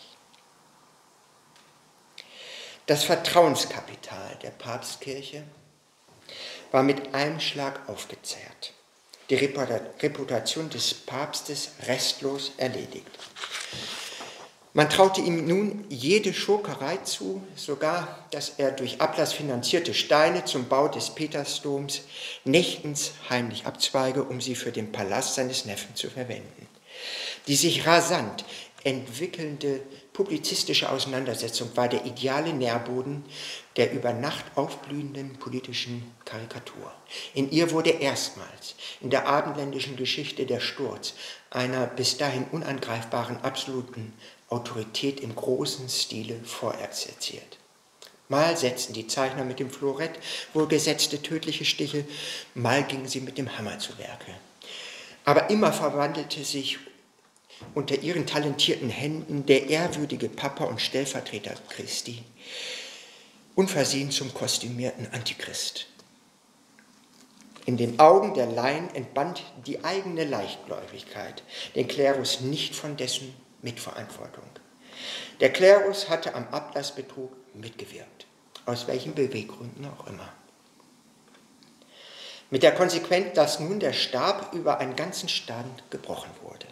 Das Vertrauenskapital der Papstkirche war mit einem Schlag aufgezehrt, die Reputation des Papstes restlos erledigt. Man traute ihm nun jede Schurkerei zu, sogar, dass er durch Ablass finanzierte Steine zum Bau des Petersdoms nächtens heimlich abzweige, um sie für den Palast seines Neffen zu verwenden. Die sich rasant entwickelnde publizistische Auseinandersetzung war der ideale Nährboden der über Nacht aufblühenden politischen Karikatur. In ihr wurde erstmals in der abendländischen Geschichte der Sturz einer bis dahin unangreifbaren absoluten Autorität im großen Stile vorexerziert. Mal setzten die Zeichner mit dem Florett wohlgesetzte tödliche Stiche, mal gingen sie mit dem Hammer zu Werke. Aber immer verwandelte sich unter ihren talentierten Händen der ehrwürdige Papa und Stellvertreter Christi unversehen zum kostümierten Antichrist. In den Augen der Laien entband die eigene Leichtgläubigkeit den Klerus nicht von dessen Mitverantwortung. Der Klerus hatte am Ablassbetrug mitgewirkt, aus welchen Beweggründen auch immer. Mit der Konsequenz, dass nun der Stab über einen ganzen Stand gebrochen wurde.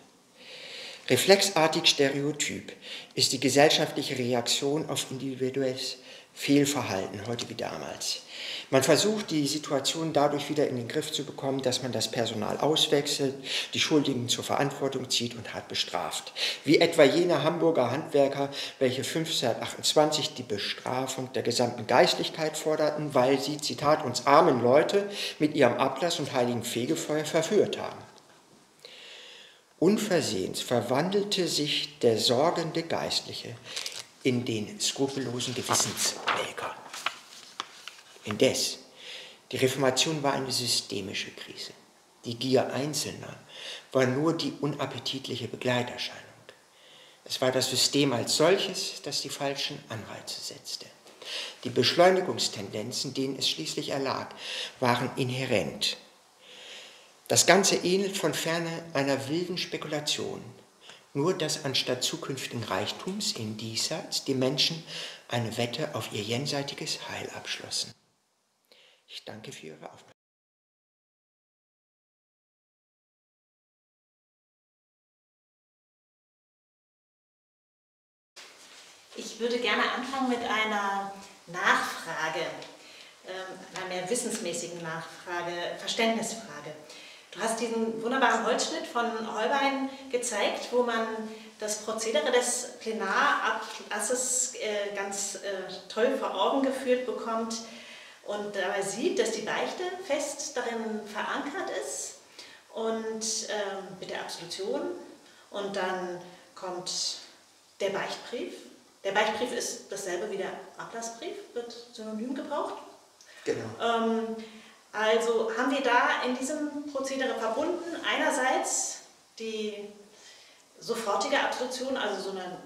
Reflexartig stereotyp ist die gesellschaftliche Reaktion auf individuelles Fehlverhalten, heute wie damals. Man versucht, die Situation dadurch wieder in den Griff zu bekommen, dass man das Personal auswechselt, die Schuldigen zur Verantwortung zieht und hart bestraft. Wie etwa jene Hamburger Handwerker, welche fünfzehnhundertachtundzwanzig die Bestrafung der gesamten Geistlichkeit forderten, weil sie, Zitat, uns armen Leute mit ihrem Ablass und heiligen Fegefeuer verführt haben. Unversehens verwandelte sich der sorgende Geistliche in den skrupellosen Gewissensmelker. Indes, die Reformation war eine systemische Krise. Die Gier Einzelner war nur die unappetitliche Begleiterscheinung. Es war das System als solches, das die falschen Anreize setzte. Die Beschleunigungstendenzen, denen es schließlich erlag, waren inhärent. Das Ganze ähnelt von ferne einer wilden Spekulation, nur dass anstatt zukünftigen Reichtums im Diesseits die Menschen eine Wette auf ihr jenseitiges Heil abschlossen. Ich danke für Ihre Aufmerksamkeit. Ich würde gerne anfangen mit einer Nachfrage, einer mehr wissensmäßigen Nachfrage, Verständnisfrage. Du hast diesen wunderbaren Holzschnitt von Holbein gezeigt, wo man das Prozedere des Plenarablasses ganz toll vor Augen geführt bekommt und dabei sieht, dass die Beichte fest darin verankert ist und ähm, mit der Absolution, und dann kommt der Beichtbrief. Der Beichtbrief ist dasselbe wie der Ablassbrief, wird synonym gebraucht. Genau. Ähm, also haben wir da in diesem Prozedere verbunden einerseits die sofortige Absolution, also so eine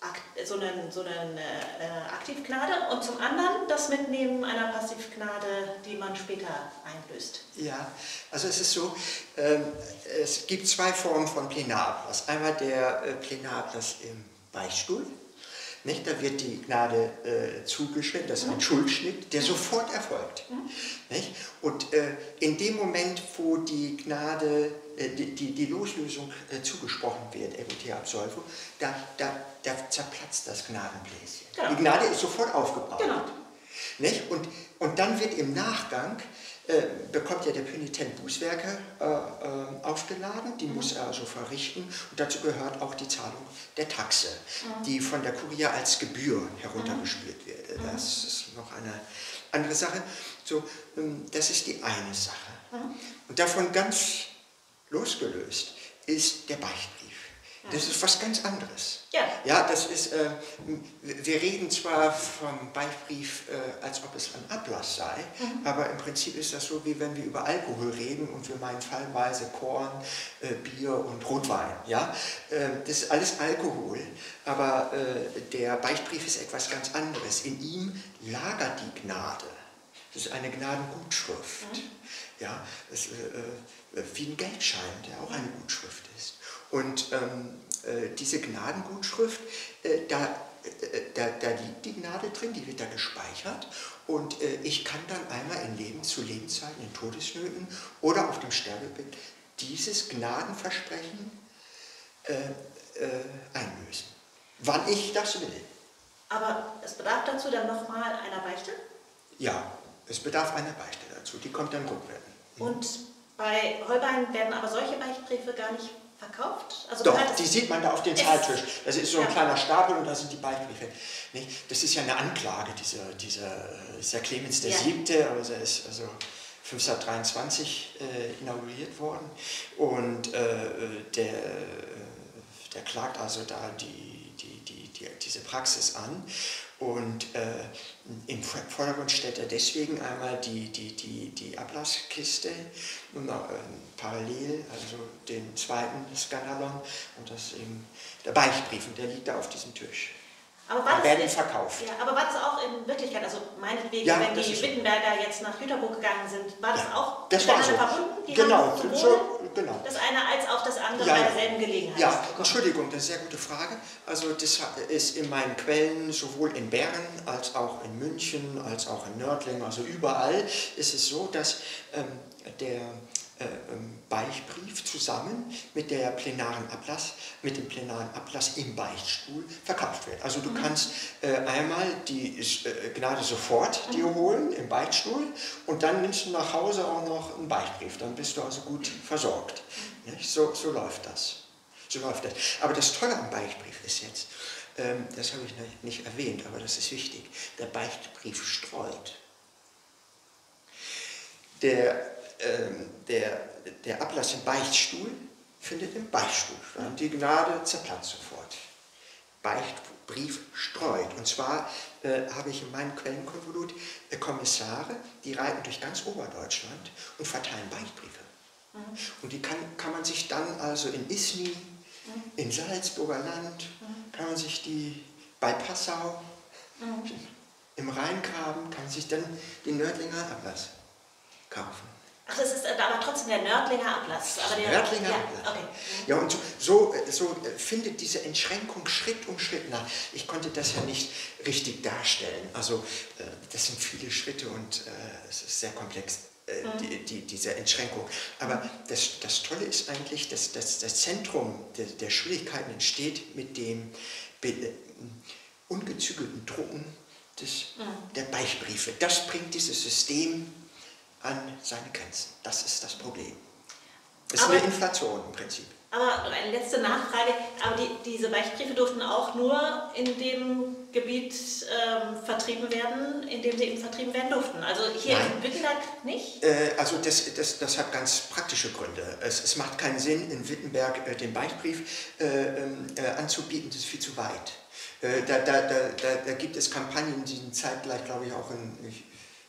so eine, so eine äh, Aktivgnade, und zum anderen das Mitnehmen einer Passivgnade, die man später einlöst. Ja, also es ist so, ähm, es gibt zwei Formen von Plenarablass. Einmal der äh, Plenarablass im Beichtstuhl. Nicht? Da wird die Gnade äh, zugeschnitten, das ist ein mhm. Schuldschnitt, der sofort erfolgt. Mhm. Nicht? Und äh, in dem Moment, wo die Gnade, äh, die, die, die Loslösung äh, zugesprochen wird, Evotea Absolvo, da, da, da zerplatzt das Gnadenbläschen. Genau. Die Gnade ist sofort aufgebraucht. Genau. Nicht? Und, und dann wird im Nachgang, äh, bekommt ja der Penitent Bußwerke äh, äh, aufgeladen, die mhm. muss er also verrichten, und dazu gehört auch die Zahlung der Taxe, mhm. die von der Kurie als Gebühr heruntergespült wird. Mhm. Das ist noch eine andere Sache. So, ähm, das ist die eine Sache. Mhm. Und davon ganz losgelöst ist der Beichtbrief. Das ist was ganz anderes. Ja. Ja, das ist, äh, wir reden zwar vom Beichtbrief, äh, als ob es ein Ablass sei, mhm. aber im Prinzip ist das so, wie wenn wir über Alkohol reden und wir meinen fallweise Korn, äh, Bier und Rotwein. Ja? Äh, das ist alles Alkohol, aber äh, der Beichtbrief ist etwas ganz anderes. In ihm lagert die Gnade. Das ist eine Gnadengutschrift. Mhm. Ja, das, äh, wie ein Geldschein, der auch eine Gutschrift ist. Und ähm, äh, diese Gnadengutschrift, äh, da, äh, da, da liegt die Gnade drin, die wird da gespeichert, und äh, ich kann dann einmal in Leben, zu Lebenszeiten, in Todesnöten oder auf dem Sterbebett dieses Gnadenversprechen äh, äh, einlösen, wann ich das will. Aber es bedarf dazu dann nochmal einer Beichte? Ja, es bedarf einer Beichte dazu, die kommt dann rückwärts. Mhm. Und bei Holbein werden aber solche Beichtbriefe gar nicht verkauft? Also Doch, die sieht man da auf dem Schreibtisch. Das ist so ein ja. kleiner Stapel und da sind die Beichtbriefe. Das ist ja eine Anklage, dieser, dieser ist ja Clemens der Siebte, also er ist also fünfzehnhundertdreiundzwanzig äh, inauguriert worden, und äh, der, der klagt also da die, die, die, die, diese Praxis an. Und äh, im Vordergrund stellt er deswegen einmal die, die, die, die Ablasskiste und noch, äh, parallel, also den zweiten Skandalon, und das eben der Beichtbrief, und der liegt da auf diesem Tisch. Aber war da werden verkauft. Ja, aber war das auch in Wirklichkeit, also meinetwegen, ja, wenn die Wittenberger jetzt nach Jüterburg gegangen sind, war das ja, auch das war so. verbunden? Die genau, haben sowohl so, genau. das eine als auch das andere ja, bei derselben Gelegenheit Ja, bekommen. Entschuldigung, das ist eine sehr gute Frage. Also das ist in meinen Quellen sowohl in Bern als auch in München, als auch in Nördlingen, also überall ist es so, dass ähm, der äh, Beichtbrief zusammen mit der plenaren Ablass, mit dem plenaren Ablass im Beichtstuhl verkauft wird. Also du mhm. kannst äh, einmal die äh, Gnade sofort mhm. dir holen im Beichtstuhl und dann nimmst du nach Hause auch noch einen Beichtbrief. Dann bist du also gut versorgt. Nicht? So, so läuft das. So läuft das. Aber das Tolle am Beichtbrief ist jetzt, ähm, das habe ich nicht erwähnt, aber das ist wichtig, der Beichtbrief streut. Der, ähm, der, der Ablass im Beichtstuhl findet im Beichtstuhl statt. Die Gnade zerplatzt sofort. Beichtbrief streut. Und zwar äh, habe ich in meinem Quellenkonvolut äh, Kommissare, die reiten durch ganz Oberdeutschland und verteilen Beichtbriefe. Mhm. Und die kann, kann man sich dann also in Isny, mhm. in Salzburger Land, mhm. kann man sich die bei Passau, mhm. im Rheingraben, kann man sich dann den Nördlinger Ablass kaufen. Ach, das ist aber trotzdem der Nördlinger Ablass. Aber der Nördlinger ja, Ablass. Okay. Ja, und so, so, so findet diese Entschränkung Schritt um Schritt nach. Ich konnte das ja nicht richtig darstellen. Also das sind viele Schritte und äh, es ist sehr komplex, äh, mhm. die, die, diese Entschränkung. Aber das, das Tolle ist eigentlich, dass, dass das Zentrum der, der Schwierigkeiten entsteht mit dem äh, ungezügelten Drucken des, mhm. der Beichtbriefe. Das bringt dieses System an seine Grenzen. Das ist das Problem. Es ist aber eine Inflation im Prinzip. Aber eine letzte Nachfrage. Aber die, diese Beichtbriefe durften auch nur in dem Gebiet ähm, vertrieben werden, in dem sie eben vertrieben werden durften. Also hier Nein. in Wittenberg nicht? Äh, also das, das, das hat ganz praktische Gründe. Es, es macht keinen Sinn, in Wittenberg äh, den Beichtbrief äh, äh, anzubieten. Das ist viel zu weit. Äh, da, da, da, da, da gibt es Kampagnen, die sind zeitgleich, glaube ich, auch in... Ich,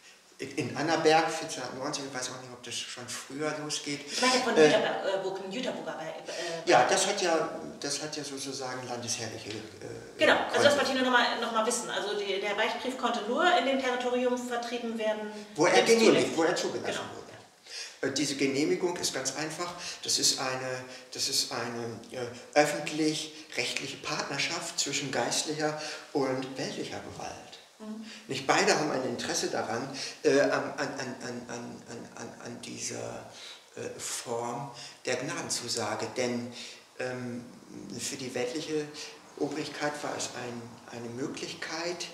in Annaberg, vierzehnhundertneunzig, ich weiß auch nicht, ob das schon früher losgeht. Ich meine von äh, Jüterburg, Jüterburger. Äh, ja, das hat ja, das hat ja sozusagen landesherrliche... Äh, genau, also das wollte ich nur noch mal, noch mal wissen. Also die, der Beichtbrief konnte nur in dem Territorium vertrieben werden, wo er genehmigt, wo er zugelassen genau. wurde. Äh, diese Genehmigung ist ganz einfach. Das ist eine, das ist eine äh, öffentlich-rechtliche Partnerschaft zwischen geistlicher und weltlicher Gewalt. Nicht beide haben ein Interesse daran, äh, an, an, an, an, an, an dieser äh, Form der Gnadenzusage, denn ähm, für die weltliche Obrigkeit war es ein, eine Möglichkeit,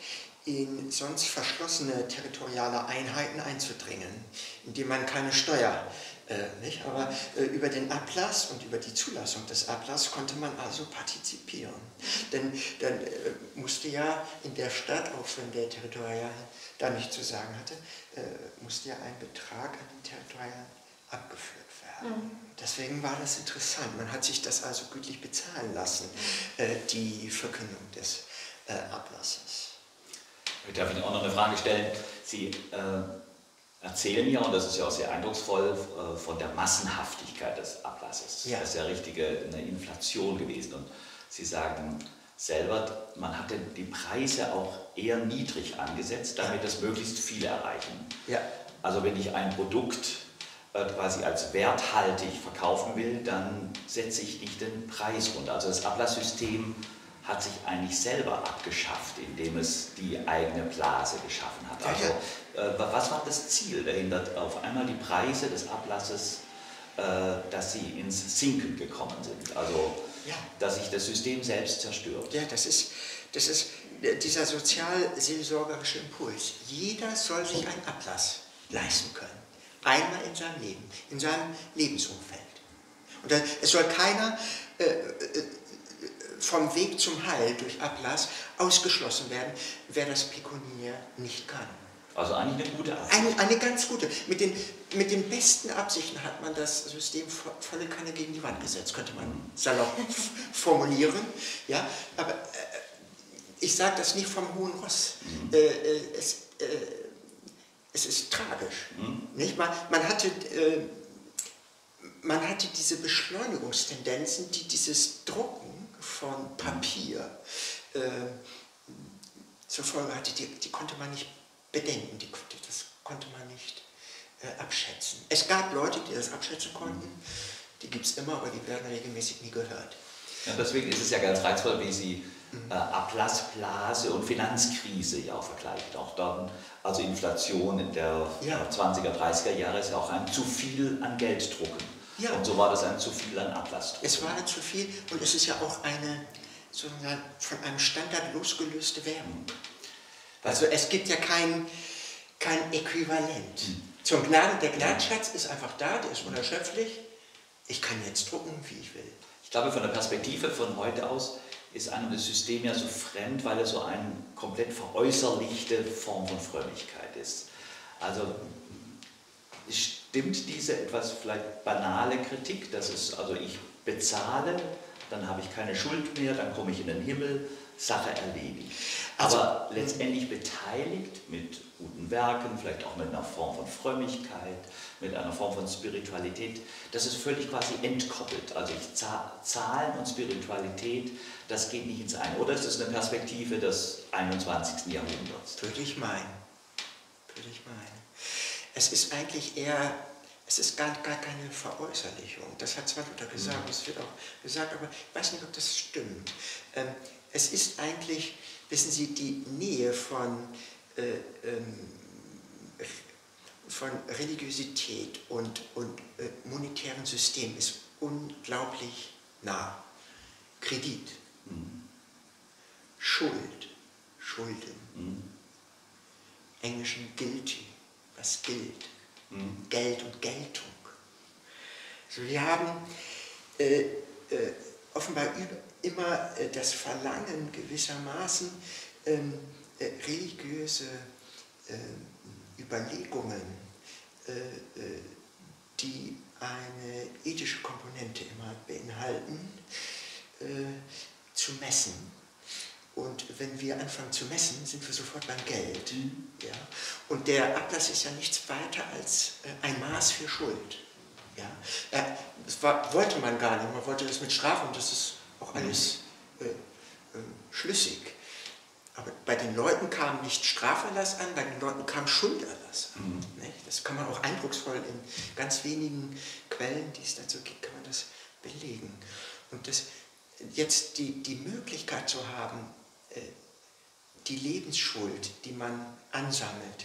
in sonst verschlossene territoriale Einheiten einzudringen, indem man keine Steuer Äh, nicht? Aber äh, über den Ablass und über die Zulassung des Ablasses konnte man also partizipieren. Denn dann äh, musste ja in der Stadt, auch wenn der Territorial da nichts zu sagen hatte, äh, musste ja ein Betrag an den Territorial abgeführt werden. Mhm. Deswegen war das interessant. Man hat sich das also gütlich bezahlen lassen, äh, die Verkündung des äh, Ablasses. Darf ich auch noch eine Frage stellen? Sie äh erzählen ja, und das ist ja auch sehr eindrucksvoll, von der Massenhaftigkeit des Ablasses. Ja. Das ist ja richtige eine Inflation gewesen. Und Sie sagen selber, man hatte die Preise auch eher niedrig angesetzt, damit das möglichst viele erreichen. Ja. Also wenn ich ein Produkt quasi als werthaltig verkaufen will, dann setze ich nicht den Preis runter. Also das Ablasssystem hat sich eigentlich selber abgeschafft, indem es die eigene Blase geschaffen hat. Also, äh, was war das Ziel dahinter? Auf einmal die Preise des Ablasses, äh, dass sie ins Sinken gekommen sind. Also, ja. dass sich das System selbst zerstört. Ja, das ist, das ist dieser sozialseelsorgerische Impuls. Jeder soll sich einen Ablass leisten können. Einmal in seinem Leben, in seinem Lebensumfeld. Und dann, es soll keiner äh, äh, vom Weg zum Heil durch Ablass ausgeschlossen werden, wer das pekuniär nicht kann. Also eigentlich eine gute Absicht. Eine, eine ganz gute. Mit den, mit den besten Absichten hat man das System volle Kanne gegen die Wand gesetzt, könnte man salopp formulieren. Ja? Aber äh, ich sage das nicht vom hohen Ross. Mhm. Äh, es, äh, es ist tragisch. Mhm. Nicht? Man, man hatte... Äh, man hatte diese Beschleunigungstendenzen, die dieses Drucken von Papier äh, zur Folge hatte, die, die konnte man nicht bedenken, die, das konnte man nicht äh, abschätzen. Es gab Leute, die das abschätzen konnten, die gibt es immer, aber die werden regelmäßig nie gehört. Ja, deswegen ist es ja ganz reizvoll, wie Sie äh, Ablassblase und Finanzkrise ja auch vergleichen. Auch dann, also Inflation in der ja. zwanziger, dreißiger Jahre ist ja auch ein zu viel an Geld drucken. Ja. Und so war das ein zu viel an Ablass drucken. Es war ein zu viel und es ist ja auch eine sozusagen von einem Standard losgelöste Währung. Also es gibt ja kein, kein Äquivalent. Hm. Zum Gnaden, der Gnadenschatz ist einfach da, der ist unerschöpflich. Ich kann jetzt drucken, wie ich will. Ich glaube, von der Perspektive von heute aus ist einem das System ja so fremd, weil es so eine komplett veräußerlichte Form von Frömmigkeit ist. Also stimmt diese etwas vielleicht banale Kritik, dass es, also ich bezahle, dann habe ich keine Schuld mehr, dann komme ich in den Himmel, Sache erledigt. Aber also, letztendlich beteiligt mit guten Werken, vielleicht auch mit einer Form von Frömmigkeit, mit einer Form von Spiritualität, das ist völlig quasi entkoppelt. Also ich zahl, Zahlen und Spiritualität, das geht nicht ins eine. Oder ist das eine Perspektive des einundzwanzigsten Jahrhunderts? Würde ich meinen. Würde ich meinen. Es ist eigentlich eher, es ist gar, gar keine Veräußerlichung. Das hat zwar Luther gesagt, mhm. es wird auch gesagt, aber ich weiß nicht, ob das stimmt. Ähm, es ist eigentlich, wissen Sie, die Nähe von, äh, ähm, von Religiosität und, und äh, monetären System ist unglaublich nah. Kredit, mhm. Schuld, Schulden, mhm. englischen guilty, was gilt, mhm. Geld und Geltung. Also wir haben äh, äh, offenbar über, immer äh, das Verlangen gewissermaßen ähm, äh, religiöse äh, Überlegungen, äh, äh, die eine ethische Komponente immer beinhalten, äh, zu messen. Und wenn wir anfangen zu messen, sind wir sofort beim Geld. Mhm. Ja? Und der Ablass ist ja nichts weiter als äh, ein Maß für Schuld. Ja? Äh, das war, wollte man gar nicht, man wollte das mit Strafen, und das ist auch alles äh, äh, schlüssig. Aber bei den Leuten kam nicht Straferlass an, bei den Leuten kam Schulderlass an. Mhm. Das kann man auch eindrucksvoll in ganz wenigen Quellen, die es dazu gibt, kann man das belegen. Und das, jetzt die, die Möglichkeit zu haben, äh, die Lebensschuld, die man ansammelt,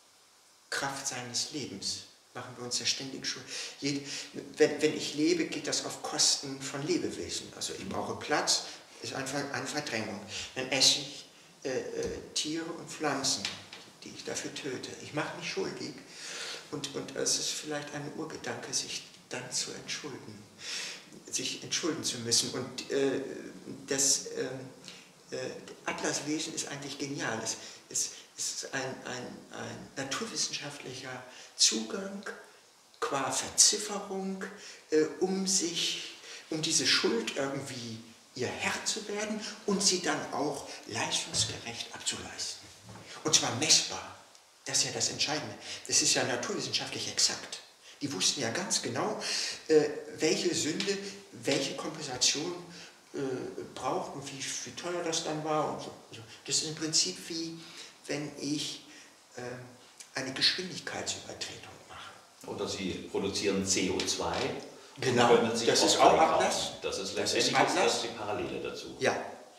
Kraft seines Lebens, machen wir uns ja ständig schuld. Jed, wenn, wenn ich lebe, geht das auf Kosten von Lebewesen. Also ich brauche Platz, ist einfach eine Verdrängung. Dann esse ich äh, äh, Tiere und Pflanzen, die ich dafür töte. Ich mache mich schuldig und, und es ist vielleicht ein Urgedanke, sich dann zu entschulden, sich entschulden zu müssen. Und äh, das äh, äh, Ablasswesen ist eigentlich genial. Es, es, es ist ein, ein, ein naturwissenschaftlicher Zugang qua Verzifferung, äh, um sich, um diese Schuld irgendwie ihr Herr zu werden und sie dann auch leistungsgerecht abzuleisten. Und zwar messbar. Das ist ja das Entscheidende. Das ist ja naturwissenschaftlich exakt. Die wussten ja ganz genau, äh, welche Sünde, welche Kompensation äh, braucht und wie, wie teuer das dann war. Und so. Also das ist im Prinzip wie, wenn ich äh, eine Geschwindigkeitsübertretung mache. Oder Sie produzieren C O zwei. Genau, das ist auch Ablass. Das ist letztendlich das ist das die Parallele dazu. Ja.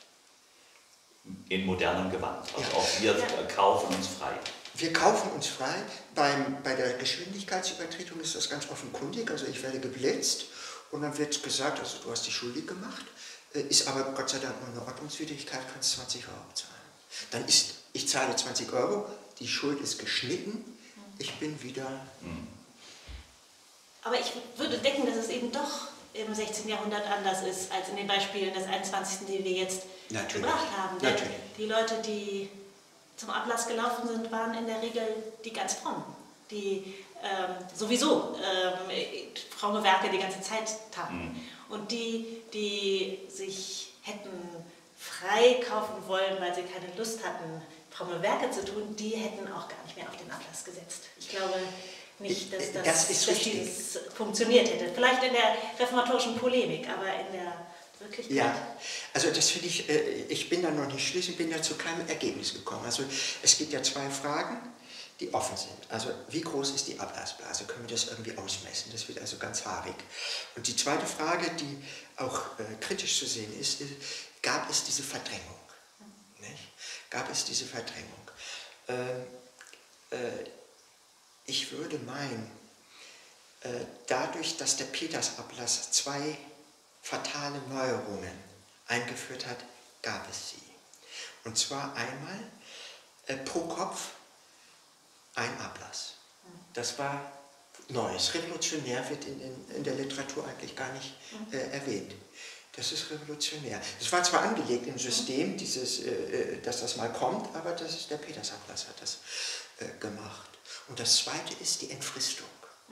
In modernem Gewand. Also ja. auch wir ja. kaufen uns frei. Wir kaufen uns frei. Beim, bei der Geschwindigkeitsübertretung ist das ganz offenkundig. Also ich werde geblitzt und dann wird gesagt, also du hast dich schuldig gemacht, ist aber Gott sei Dank nur eine Ordnungswidrigkeit, kannst zwanzig Euro zahlen. Dann ist, ich zahle zwanzig Euro, die Schuld ist geschnitten, ich bin wieder... Mhm. Aber ich würde denken, dass es eben doch im sechzehnten Jahrhundert anders ist, als in den Beispielen des einundzwanzigsten, die wir jetzt Natürlich. gebracht haben. Denn Natürlich. die Leute, die zum Ablass gelaufen sind, waren in der Regel die ganz frommen, die ähm, sowieso ähm, fromme Werke die ganze Zeit taten. Mhm. Und die, die sich hätten frei kaufen wollen, weil sie keine Lust hatten, fromme Werke zu tun, die hätten auch gar nicht mehr auf den Ablass gesetzt. Ich glaube nicht, dass das, das ist dass dieses funktioniert hätte. Vielleicht in der reformatorischen Polemik, aber in der Wirklichkeit. Ja, also das finde ich, ich bin da noch nicht schlüssig, bin ja zu keinem Ergebnis gekommen. Also es gibt ja zwei Fragen. die offen sind. Also wie groß ist die Ablassblase? Können wir das irgendwie ausmessen? Das wird also ganz haarig. Und die zweite Frage, die auch äh, kritisch zu sehen ist, ist, gab es diese Verdrängung? Nicht? Gab es diese Verdrängung? Äh, äh, ich würde meinen, äh, dadurch, dass der Petersablass zwei fatale Neuerungen eingeführt hat, gab es sie. Und zwar einmal äh, pro Kopf ein Ablass. Das war Neues. Revolutionär wird in, in, in der Literatur eigentlich gar nicht äh, erwähnt. Das ist revolutionär. Es war zwar angelegt im System, dieses, äh, dass das mal kommt, aber das ist, der Petersablass hat das äh, gemacht. Und das Zweite ist die Entfristung.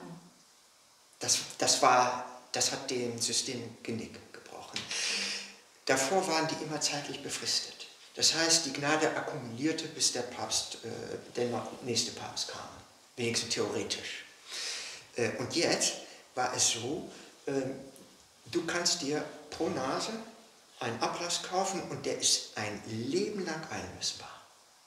Das, das, war, das hat dem System Genick gebrochen. Davor waren die immer zeitlich befristet. Das heißt, die Gnade akkumulierte, bis der Papst, äh, der nächste Papst kam, wenigstens theoretisch. Äh, und jetzt war es so, äh, du kannst dir pro Nase einen Ablass kaufen und der ist ein Leben lang einlösbar.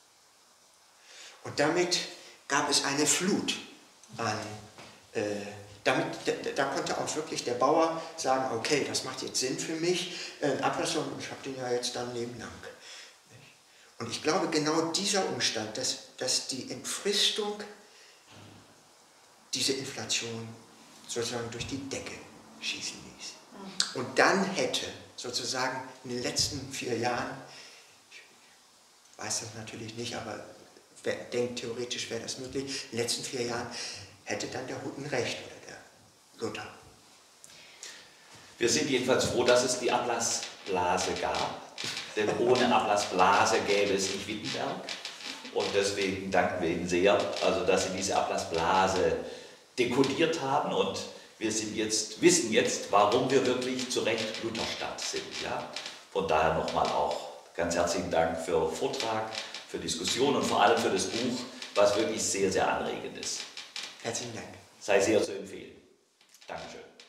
Und damit gab es eine Flut an, äh, damit, da, da konnte auch wirklich der Bauer sagen, okay, das macht jetzt Sinn für mich, einen Ablass, und ich habe den ja jetzt dann Leben lang. Und ich glaube, genau dieser Umstand, dass, dass die Entfristung diese Inflation sozusagen durch die Decke schießen ließ. Und dann hätte sozusagen in den letzten vier Jahren, ich weiß das natürlich nicht, aber wer denkt, theoretisch wäre das möglich, in den letzten vier Jahren hätte dann der Hutten recht oder der Luther. Wir sind jedenfalls froh, dass es die Ablassblase gab. Denn ohne Ablassblase gäbe es nicht Wittenberg. Und deswegen danken wir Ihnen sehr, also dass Sie diese Ablassblase dekodiert haben. Und wir sind jetzt, wissen jetzt, warum wir wirklich zu Recht Lutherstadt sind. Ja? Von daher nochmal auch ganz herzlichen Dank für Vortrag, für Diskussion und vor allem für das Buch, was wirklich sehr, sehr anregend ist. Herzlichen Dank. Sei sehr zu empfehlen. Dankeschön.